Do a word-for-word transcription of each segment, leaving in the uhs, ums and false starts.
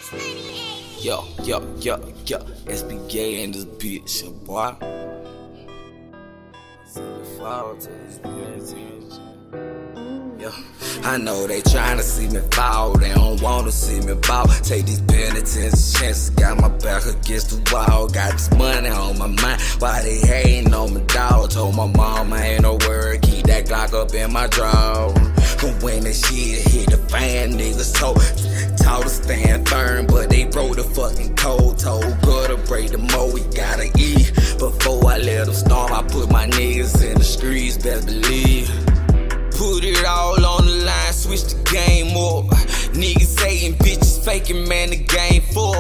Yo, yo, yo, yo, S B K in this bitch, boy. Yo, I know they tryna see me fall, they don't wanna see me ball. Take these penitentiary chances, got my back against the wall. Got this money on my mind, why they hating on my dog? Told my mom I ain't no word, keep that Glock up in my drawer. When that shit hit the fan, niggas told, taught to stand firm, but they broke the fucking code. Told God to break the mold, we gotta eat. Before I let them starve, I put my niggas in the streets, best believe. Put it all on the line, switch the game up. Niggas saying bitches faking, man, the game full.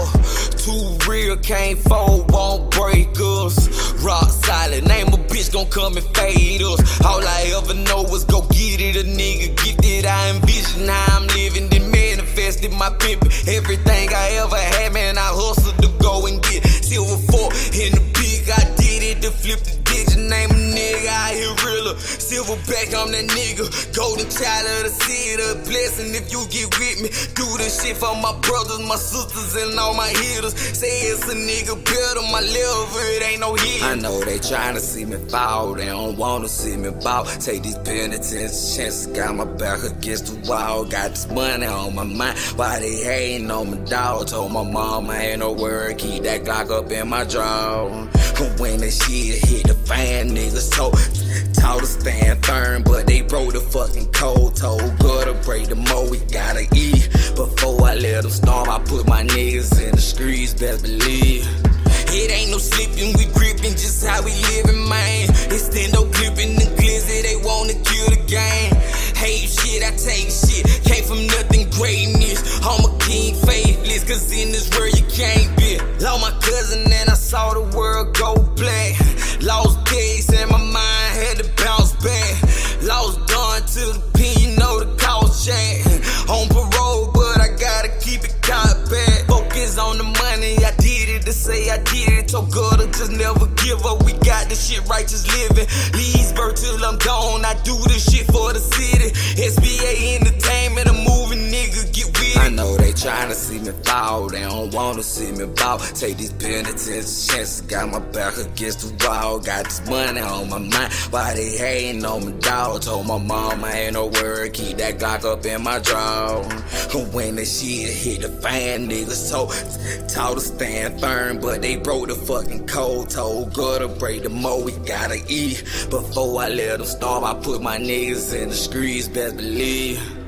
Too real, can't fold, won't break us. Rock solid, name a bitch gon' come and fade us. All I ever know was go get it, a nigga gifted. I envision how I'm living, then manifested my pimpin'. Everything I ever had, man, I hustled to go and get silver fork in the big. I did it to flip the digit, name a nigga out here realer. Silverback, I'm that nigga. Golden child of the city, a blessing if you get with me. Do this shit for my brothers, my sisters, and all my hitters. Say it's a nigga better, my level, it ain't no hit. I know they tryna see me fall, they don't wanna see me ball. Take these penitentiary chances, got my back against the wall. Got this money on my mind, why they hating on my dog? Told my mom I ain't no word, keep that Glock up in my drawer. When that shit hit the fan, niggas told, taught to stand firm, but they broke the fucking code. Told God to break the mold, we gotta eat. Before I let them starve, I put my niggas in the streets, best believe. It ain't no slipping, we gripping, just how we living, man. It's no clipping the glizzy, they wanna kill the game. Hate shit, I take shit, came from nothing greatness. I'm a king faithless, cause in this world you can't be. Lost my cousin and I saw the world go black. Lost days and my mind had to bounce back. Lost dawn to the pen, you know the cost check. On parole, but I gotta keep it caught back. Focus on the money, I did it to say I did it. Told God to just never give up, we got this shit righteous living. Leesburg till I'm gone, I do this shit for the city. S B A Entertainment, a moving nigga, get with it. I know they tryna see me fall, they don't wanna see me ball. Take these penitentiary chances, got my back against the wall. Got this money on my mind, why they hating on my dog? Told my mom I ain't no word, keep that Glock up in my drawer. When that shit hit the fan, niggas told, taught to stand firm, but they broke the fucking code. Told God to break the mold, we gotta eat. Before I let them starve, I put my niggas in the streets, best believe.